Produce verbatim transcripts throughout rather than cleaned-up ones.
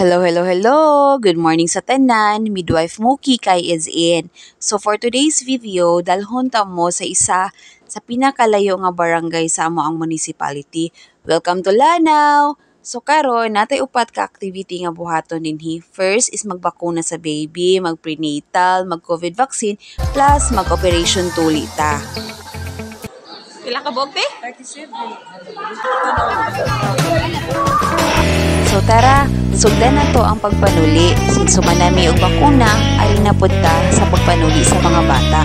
Hello, hello, hello! Good morning sa tanan. Midwife Muki kay is in. So for today's video, dalhon ta mo sa isa sa pinakalayo nga barangay sa amo ang municipality. Welcome to Lanao! So karon natay upat ka activity nga buhaton dinhi. First is magbakuna sa baby, mag-prenatal, mag-COVID vaccine, plus mag-operation tuli ta. Pila ka bog, te? So tara, sugdan na to ang pagpanuli. Since sumanami og bakuna, ari na pud ta sa pagpanuli sa mga bata.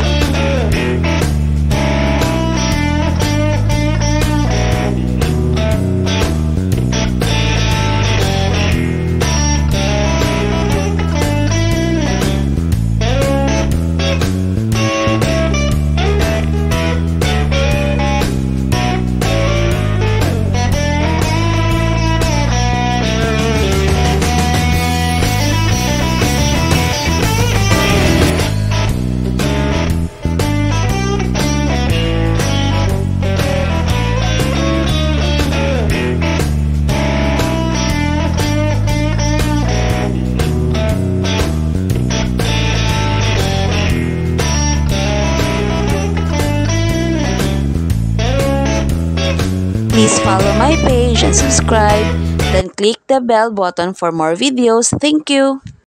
Please follow my page and subscribe. Then click the bell button for more videos. Thank you.